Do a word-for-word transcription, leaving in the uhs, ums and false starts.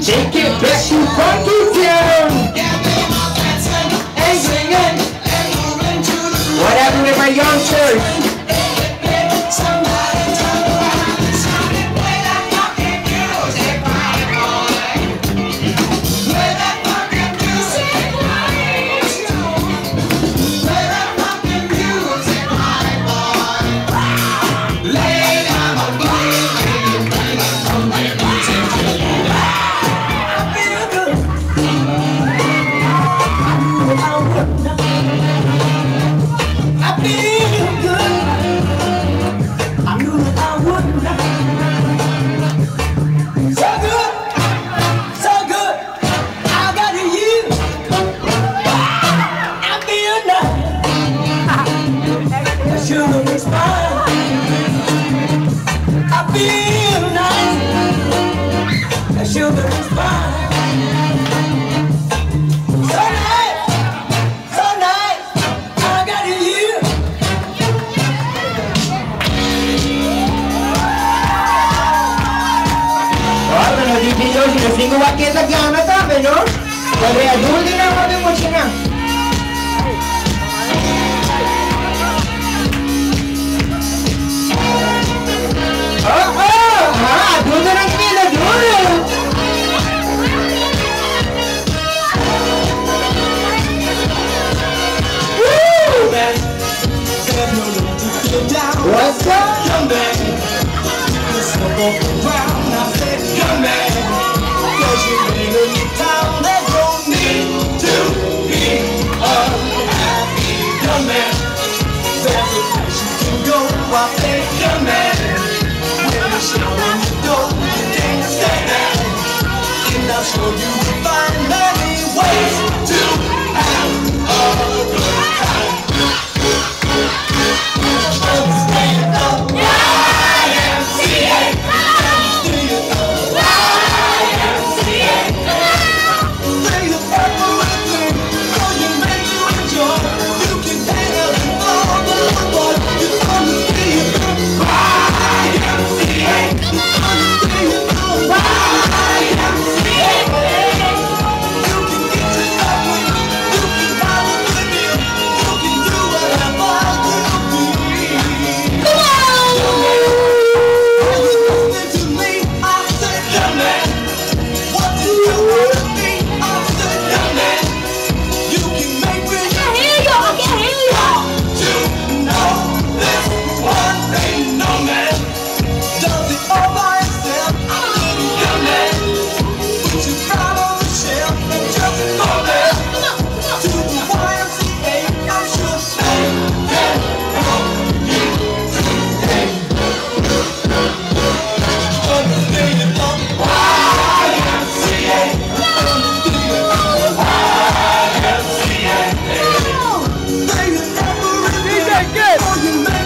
Take it back to Funky Town. And singing. What happened with my young church? Minggu wakil lagi anak tak benar? Kalau adul ni nak ada macam mana? Oh oh, ha adul tu nak ni adul. What's up? Come back. Let's go around. I said, come back. Cause you ain't in the town that don't need to be unhappy. Come back. There's a place you can go. I say, come back. When you show when you go, you can't stay there. And I'll show you to find many ways to have a good time. Understand the Y M C A. Do you know the Y M C A? Bring the purple with me, so you make you enjoy. You can hang out and all the little boys. You're gonna see it. Y M C A. You're gonna see it. Y M C A. You can get yourself with me. You can have a good meal. You can do whatever you need. Come on! Are you listening to me? I said, come back. What do you want to be? I said, come back. You can make me. I can hear you. I can hear you. To know this one thing, no man does it all by himself. I said, come back. Put your pride on the shelf and just go there. To the Y M C A, I'm sure they can help you today. Understand the Y M C A. Understand the Y M C A. Say it every day, or you may